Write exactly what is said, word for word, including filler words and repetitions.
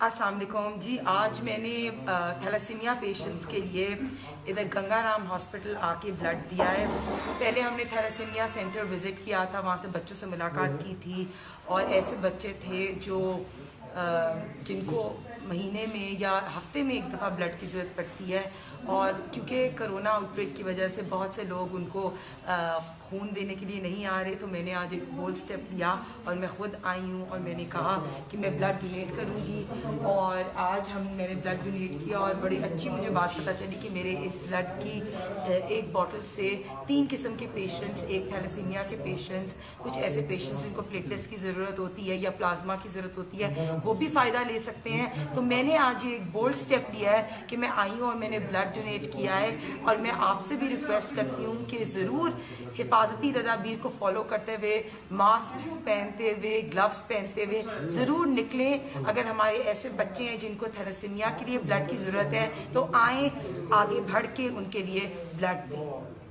अस्सलाम वालेकुम जी। आज मैंने थैलेसीमिया पेशेंट्स के लिए इधर गंगाराम हॉस्पिटल आके ब्लड दिया है। पहले हमने थैलेसीमिया सेंटर विज़िट किया था, वहाँ से बच्चों से मुलाकात की थी और ऐसे बच्चे थे जो जिनको महीने में या हफ्ते में एक दफ़ा ब्लड की ज़रूरत पड़ती है, और क्योंकि कोरोना आउटब्रेक की वजह से बहुत से लोग उनको खून देने के लिए नहीं आ रहे, तो मैंने आज एक बोल्ड स्टेप लिया और मैं ख़ुद आई हूँ और मैंने कहा कि मैं ब्लड डोनेट करूँगी। और आज हम मैंने ब्लड डोनेट किया और बड़ी अच्छी मुझे बात पता चली कि मेरे इस ब्लड की एक बॉटल से तीन किस्म के पेशेंट्स, एक थैलेसीमिया के पेशेंट्स, कुछ ऐसे पेशेंट्स जिनको प्लेटलेट्स की ज़रूरत होती है या प्लाज्मा की ज़रूरत होती है, वो भी फ़ायदा ले सकते हैं। तो मैंने आज ये एक बोल्ड स्टेप लिया है कि मैं आई हूँ और मैंने ब्लड डोनेट किया है। और मैं आपसे भी रिक्वेस्ट करती हूँ कि ज़रूर हिफाजती तदाबीर को फॉलो करते हुए, मास्क पहनते हुए, ग्लव्स पहनते हुए ज़रूर निकलें। अगर हमारे ऐसे बच्चे हैं जिनको थैलेसीमिया के लिए ब्लड की ज़रूरत है तो आएँ, आगे बढ़ के उनके लिए ब्लड दें।